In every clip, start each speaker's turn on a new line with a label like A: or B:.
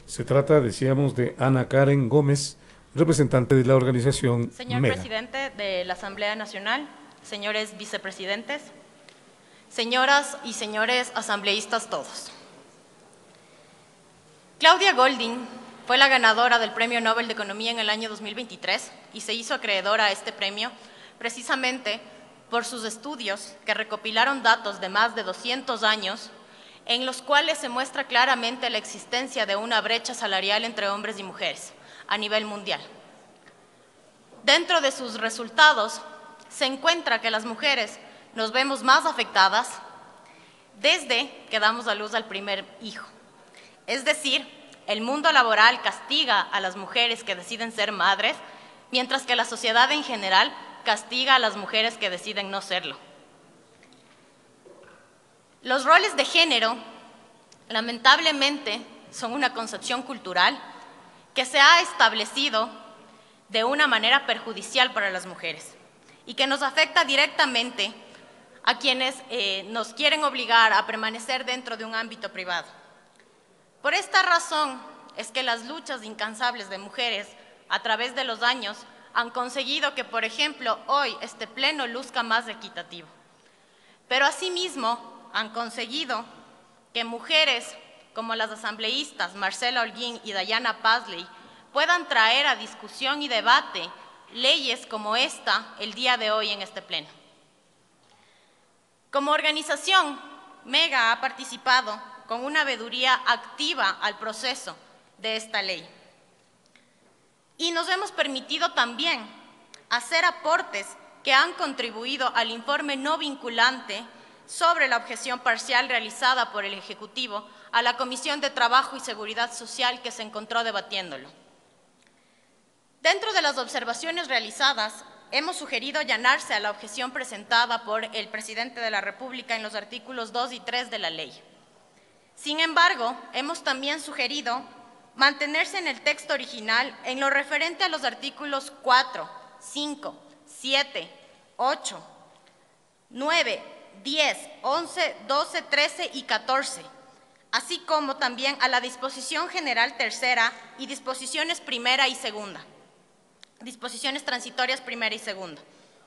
A: Se trata, decíamos, de Ana Karen Gómez, representante de la organización
B: Señor
A: MEGA.
B: presidente de la Asamblea Nacional, señores vicepresidentes, señoras y señores asambleístas todos. Claudia Goldin fue la ganadora del Premio Nobel de Economía en el año 2023 y se hizo acreedora a este premio precisamente por sus estudios que recopilaron datos de más de 200 años en los cuales se muestra claramente la existencia de una brecha salarial entre hombres y mujeres a nivel mundial. Dentro de sus resultados se encuentra que las mujeres nos vemos más afectadas desde que damos a luz al primer hijo. Es decir, el mundo laboral castiga a las mujeres que deciden ser madres, mientras que la sociedad en general castiga a las mujeres que deciden no serlo. Los roles de género, lamentablemente, son una concepción cultural que se ha establecido de una manera perjudicial para las mujeres y que nos afecta directamente a quienes nos quieren obligar a permanecer dentro de un ámbito privado. Por esta razón es que las luchas incansables de mujeres a través de los años han conseguido que, por ejemplo, hoy este pleno luzca más equitativo. Pero asimismo han conseguido que mujeres como las asambleístas Marcela Holguín y Dayana Pazley puedan traer a discusión y debate leyes como esta el día de hoy en este pleno. Como organización, MEGA ha participado con una veeduría activa al proceso de esta ley. Y nos hemos permitido también hacer aportes que han contribuido al informe no vinculante sobre la objeción parcial realizada por el Ejecutivo a la Comisión de Trabajo y Seguridad Social que se encontró debatiéndolo. Dentro de las observaciones realizadas, hemos sugerido allanarse a la objeción presentada por el presidente de la República en los artículos 2 y 3 de la ley. Sin embargo, hemos también sugerido mantenerse en el texto original en lo referente a los artículos 4, 5, 7, 8, 9, 10, 11, 12, 13 y 14, así como también a la disposición general tercera y disposiciones primera y segunda, disposiciones transitorias primera y segunda.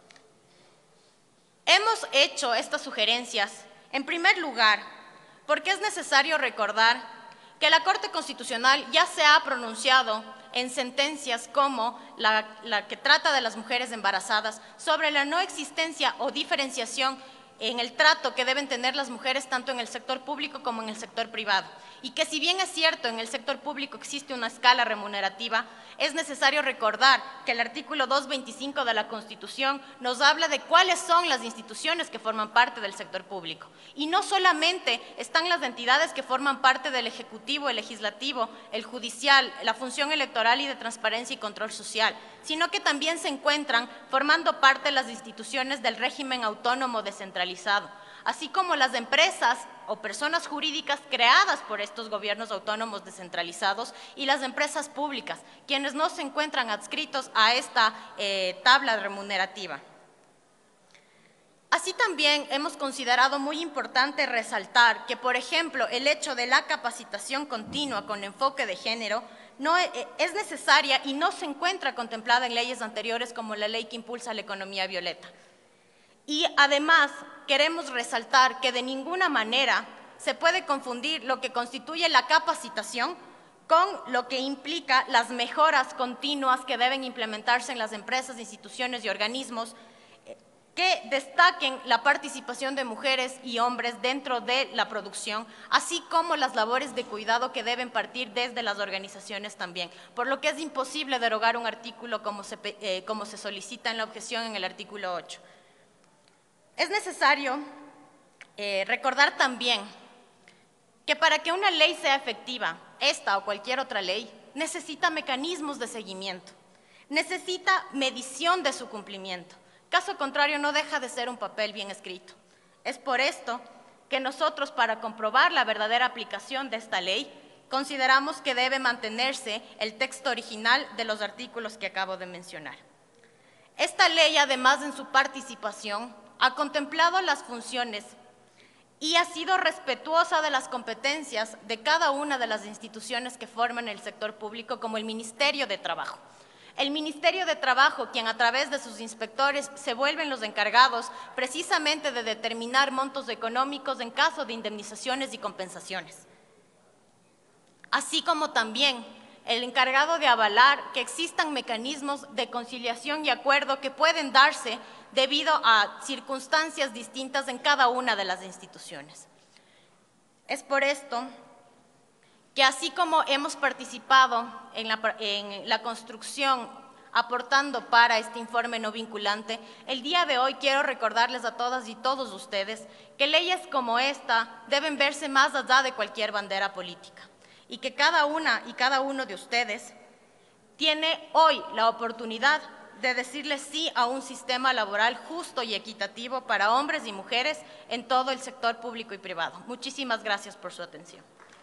B: Hemos hecho estas sugerencias, en primer lugar, porque es necesario recordar que la Corte Constitucional ya se ha pronunciado en sentencias como la que trata de las mujeres embarazadas sobre la no existencia o diferenciación en el trato que deben tener las mujeres tanto en el sector público como en el sector privado. Y que si bien es cierto, en el sector público existe una escala remunerativa, es necesario recordar que el artículo 225 de la Constitución nos habla de cuáles son las instituciones que forman parte del sector público. Y no solamente están las entidades que forman parte del Ejecutivo, el Legislativo, el Judicial, la función electoral y de transparencia y control social, sino que también se encuentran formando parte de las instituciones del régimen autónomo descentralizado, así como las empresas o personas jurídicas creadas por estos gobiernos autónomos descentralizados y las empresas públicas, quienes no se encuentran adscritos a esta tabla remunerativa. Así también hemos considerado muy importante resaltar que, por ejemplo, el hecho de la capacitación continua con enfoque de género no es necesaria y no se encuentra contemplada en leyes anteriores como la ley que impulsa la economía violeta. Y además queremos resaltar que de ninguna manera se puede confundir lo que constituye la capacitación con lo que implica las mejoras continuas que deben implementarse en las empresas, instituciones y organismos que destaquen la participación de mujeres y hombres dentro de la producción, así como las labores de cuidado que deben partir desde las organizaciones también, por lo que es imposible derogar un artículo como se solicita en la objeción en el artículo 8. Es necesario recordar también que para que una ley sea efectiva, esta o cualquier otra ley, necesita mecanismos de seguimiento, necesita medición de su cumplimiento. Caso contrario, no deja de ser un papel bien escrito. Es por esto que nosotros, para comprobar la verdadera aplicación de esta ley, consideramos que debe mantenerse el texto original de los artículos que acabo de mencionar. Esta ley, además, en su participación, ha contemplado las funciones y ha sido respetuosa de las competencias de cada una de las instituciones que forman el sector público, como el Ministerio de Trabajo. El Ministerio de Trabajo, quien a través de sus inspectores se vuelven los encargados precisamente de determinar montos económicos en caso de indemnizaciones y compensaciones. Así como también el encargado de avalar que existan mecanismos de conciliación y acuerdo que pueden darse debido a circunstancias distintas en cada una de las instituciones. Es por esto que así como hemos participado en la construcción aportando para este informe no vinculante, el día de hoy quiero recordarles a todas y todos ustedes que leyes como esta deben verse más allá de cualquier bandera política y que cada una y cada uno de ustedes tiene hoy la oportunidad de decirle sí a un sistema laboral justo y equitativo para hombres y mujeres en todo el sector público y privado. Muchísimas gracias por su atención.